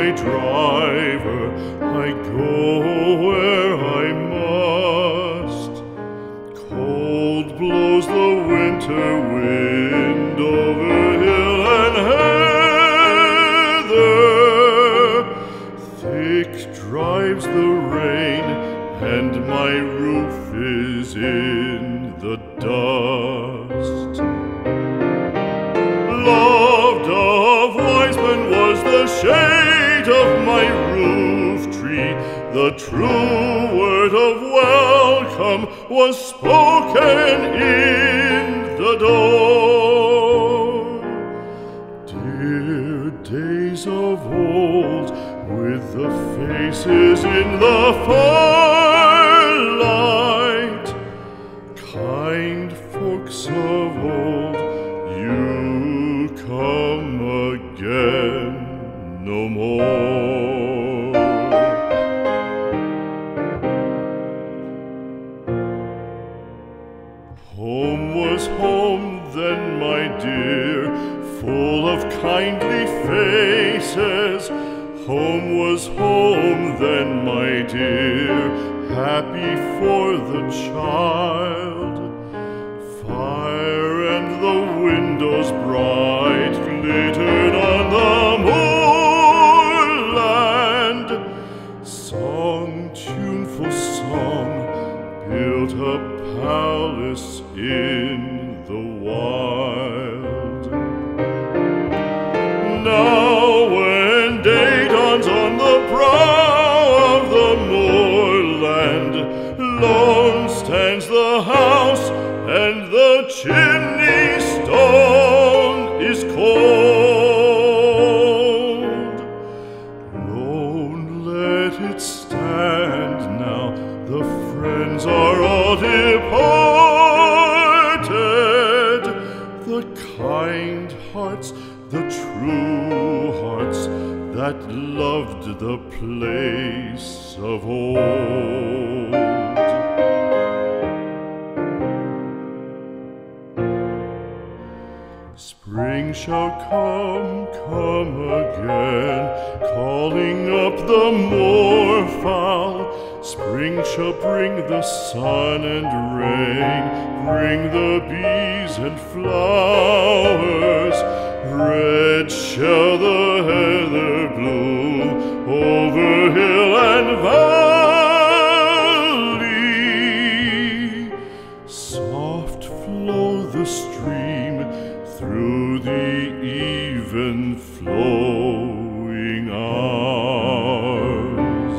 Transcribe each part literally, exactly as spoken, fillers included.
my driver, I go where I must. Cold blows the winter wind over hill and heather. Thick drives the rain, and my roof is in the dust. Loved of wise men was the shade of my roof tree. The true word of welcome was spoken in the door. Dear days of old, with the faces in the firelight, kind folks of old, you come again no more. Home was home then, my dear, full of kindly faces. Home was home then, my dear, happy for the child. Fire and the windows bright glittered on the moorland. Song, tuneful song, built a palace in the wild. Now when day dawns on the brow of the moorland, lone stands the house, and the chimney stone is cold. Lone, let it stand now, the friends are all departed. The kind hearts, the true hearts, that loved the place of old. Spring shall come, come again, calling up the moorfowl. Spring shall bring the sun and rain, bring the bees and flowers. Red shall the heather bloom over hill and valley. Soft flow the stream through the even flowing hours.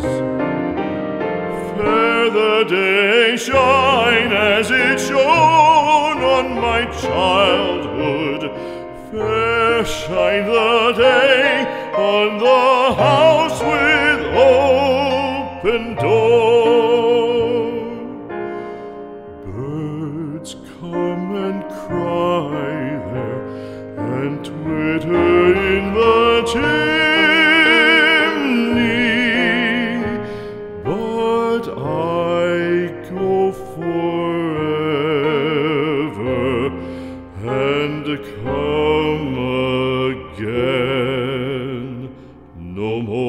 Fair the day shine as it shone on my childhood. Fair shine the day on the house with open door. Birds come and cry there, and twitter in the chimney, but I go forever and come again no more.